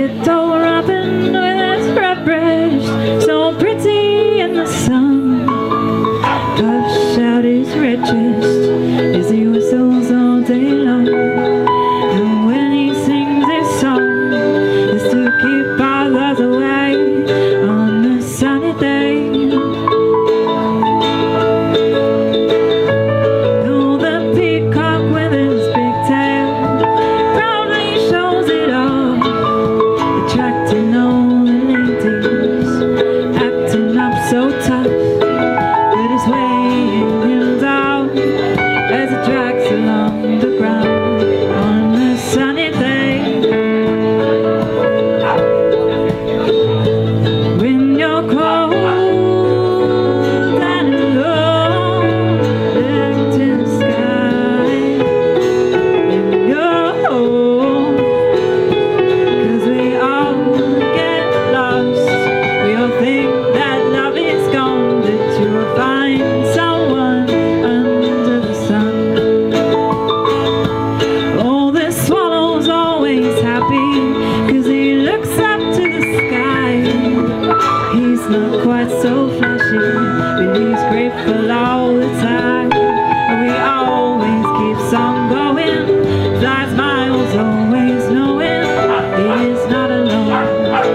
little robin with its red breast, so pretty in the sun, puffs out his red chest as he whistles all day long. And when he sings his song, it's to keep others away on a sunny day. Oh, the peacock with his big tail proudly shows it off, attracting all the ladies, acting up so tough, but it's weighing him down as it drags along the ground on a sunny day. When you're cold and alone, look to the sky and you're home, 'cause we all get lost. We all think that love is gone, that you will find someone under the sun. Oh, the swallow's always happy 'cause he looks up to the sky. He's not quite so flashy, but he's grateful all the time. And we always keeps on going, flies miles, always knowing he is not alone.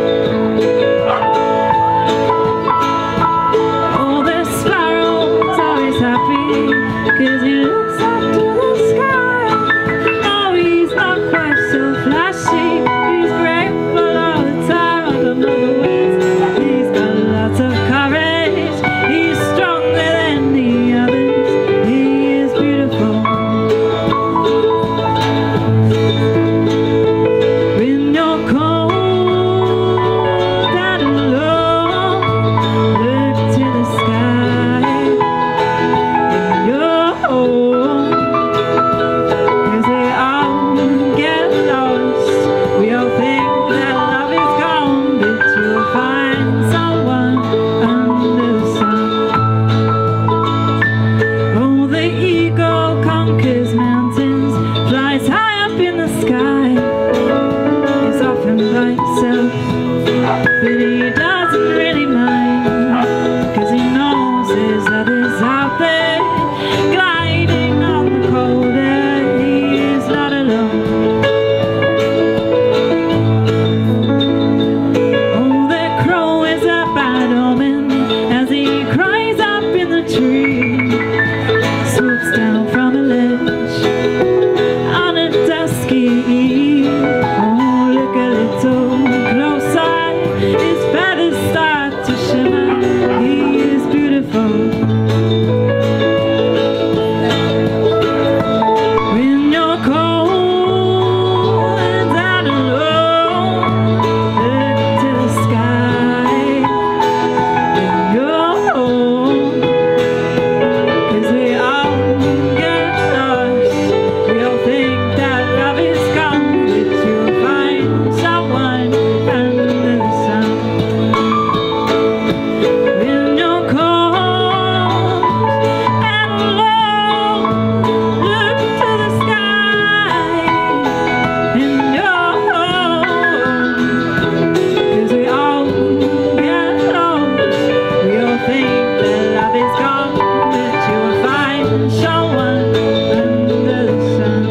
Oh, the sparrow's always happy 'cause he looks up to the sky. Oh, he's not quite so flashy, he's grateful all the time. I don't know the words, he's got lots of courage, he's stronger than the others, he is beautiful. When you're cold and alone, look to the sky and you're home, 'cause we all get lost. We all think that love is gone, but you'll find someone under the sun. Oh, the eagle conquers mountains, flies high up in the sky. He's often by himself, but he doesn't really mind, 'cause he knows there's others out there gliding on the cold air. He is not alone. Oh, the crow is a bad omen as he cries up in the tree, swoops down from a ledge on a dusky eve. Oh, look a little closer, his feathers start to shimmer, he is beautiful. When you're cold and alone, look to the sky and you're home, 'cause we all get lost. We all think that love is gone, but you'll find someone under the sun. When you're cold and alone, look to the sky and you're home, 'cause we all get lost. We all think that love is gone, but you will find someone under the sun.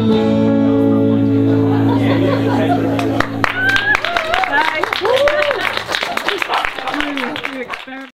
Nice.